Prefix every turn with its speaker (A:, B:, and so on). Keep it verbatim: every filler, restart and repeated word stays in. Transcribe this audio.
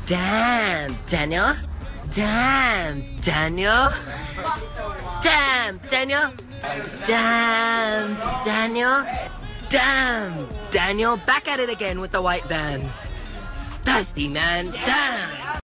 A: Damn, Daniel. Damn, Daniel. Damn, Daniel. Damn, Daniel. Damn, Daniel. Back at it again with the white vans. Thirsty, man. Damn.